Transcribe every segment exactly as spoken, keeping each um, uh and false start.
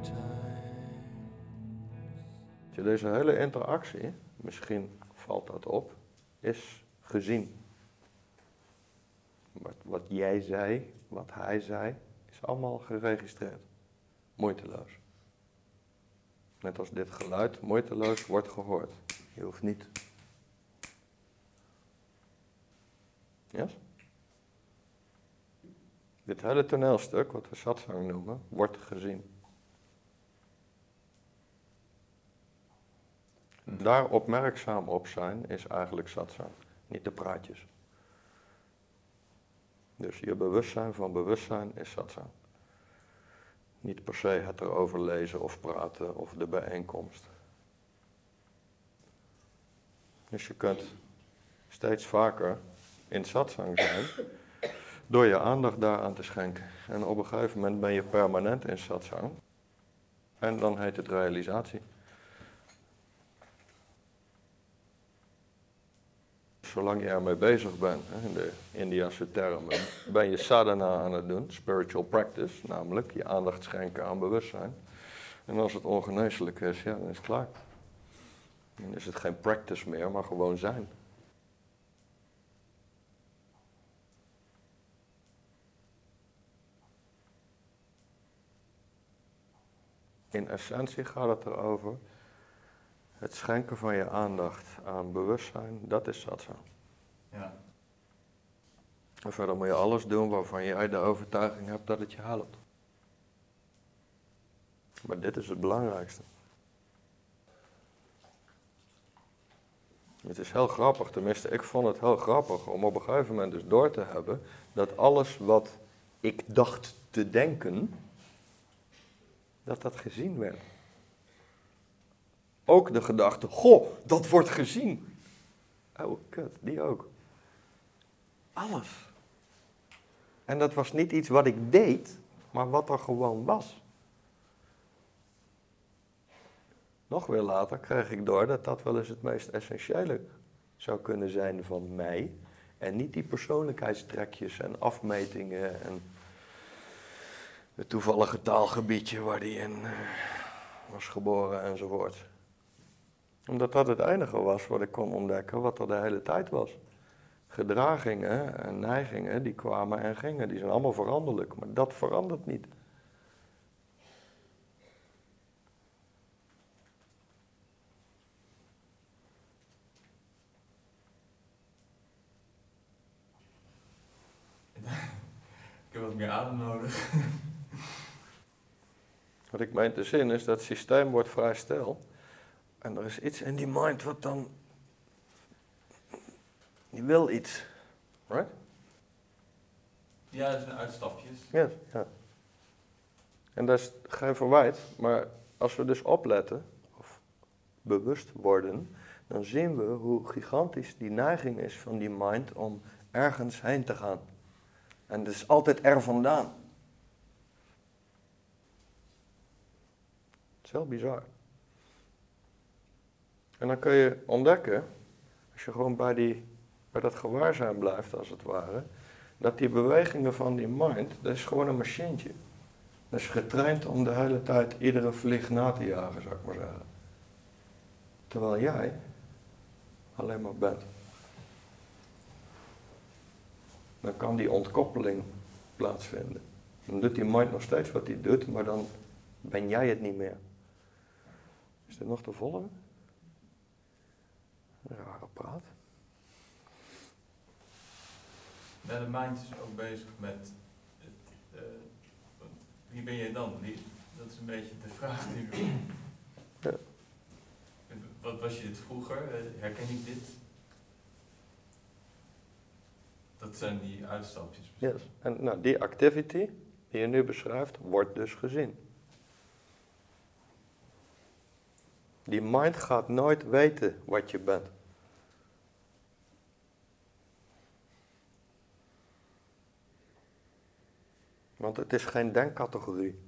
Deze hele interactie, misschien valt dat op, is gezien. Wat, wat jij zei, wat hij zei, is allemaal geregistreerd. Moeiteloos. Net als dit geluid moeiteloos wordt gehoord. Je hoeft niet. Yes? Dit hele toneelstuk, wat we satsang noemen, wordt gezien. Daar opmerkzaam op zijn is eigenlijk satsang, niet de praatjes. Dus je bewustzijn van bewustzijn is satsang. Niet per se het erover lezen of praten of de bijeenkomst. Dus je kunt steeds vaker in satsang zijn door je aandacht daaraan te schenken. En op een gegeven moment ben je permanent in satsang. En dan heet het realisatie. Zolang je ermee bezig bent, in de Indiase termen, ben je sadhana aan het doen, spiritual practice, namelijk je aandacht schenken aan bewustzijn. En als het ongeneeslijk is, ja, dan is het klaar. Dan is het geen practice meer, maar gewoon zijn. In essentie gaat het erover, het schenken van je aandacht aan bewustzijn, dat is satsang. Ja. En verder moet je alles doen waarvan jij de overtuiging hebt dat het je helpt. Maar dit is het belangrijkste. Het is heel grappig, tenminste ik vond het heel grappig om op een gegeven moment dus door te hebben dat alles wat ik dacht te denken, dat dat gezien werd. Ook de gedachte, goh, dat wordt gezien. Oh, kut, die ook. Alles. En dat was niet iets wat ik deed, maar wat er gewoon was. Nog weer later kreeg ik door dat dat wel eens het meest essentiële zou kunnen zijn van mij. En niet die persoonlijkheidstrekjes en afmetingen en het toevallige taalgebiedje waar die in uh, was geboren enzovoort. Omdat dat het enige was wat ik kon ontdekken wat er de hele tijd was. Gedragingen en neigingen die kwamen en gingen, die zijn allemaal veranderlijk, maar dat verandert niet. Ik heb wat meer adem nodig. Wat ik meen te zien is dat het systeem wordt vrij stil. En er is iets in die mind wat dan... Die wil iets. Right? Ja, dat zijn uitstapjes. Yes, ja. En dat is geen verwijt, maar als we dus opletten, of bewust worden, dan zien we hoe gigantisch die neiging is van die mind om ergens heen te gaan. En het is altijd er vandaan. Het is heel bizar. En dan kun je ontdekken, als je gewoon bij, die, bij dat gewaarzijn blijft als het ware, dat die bewegingen van die mind, dat is gewoon een machientje. Dat is getraind om de hele tijd iedere vlieg na te jagen, zou ik maar zeggen. Terwijl jij alleen maar bent. Dan kan die ontkoppeling plaatsvinden. Dan doet die mind nog steeds wat hij doet, maar dan ben jij het niet meer. Is dit nog te volgen? Een rare praat. Ja, de mind is ook bezig met, het, uh, wie ben je dan? Wie, dat is een beetje de vraag die we... Ja. Wat was je dit vroeger? Herken ik dit? Dat zijn die uitstapjes. Yes. En nou, die activity die je nu beschrijft, wordt dus gezien. Die mind gaat nooit weten wat je bent. Want het is geen denkcategorie.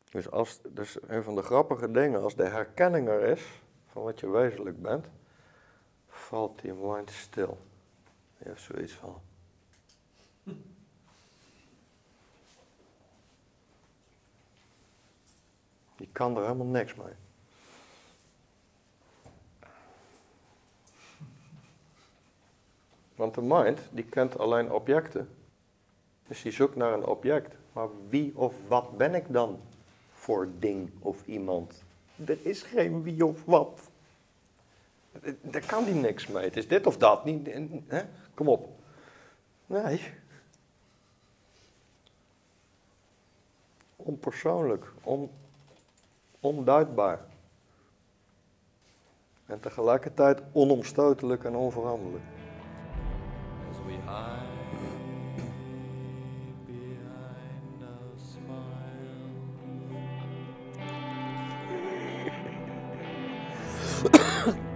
Dus, als, dus een van de grappige dingen, als de herkenning er is van wat je wezenlijk bent, valt die mind stil. Je heeft zoiets van. Die kan er helemaal niks mee. Want de mind, die kent alleen objecten. Dus die zoekt naar een object. Maar wie of wat ben ik dan voor ding of iemand? Er is geen wie of wat. Daar kan die niks mee. Het is dit of dat. Niet, hè? Kom op. Nee. Onpersoonlijk. On, onduidbaar. En tegelijkertijd onomstotelijk en onveranderlijk. As we hide behind a smile.